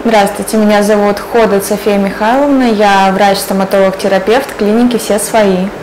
Здравствуйте, меня зовут Ходот София Михайловна, я врач-стоматолог-терапевт клиники «Все свои».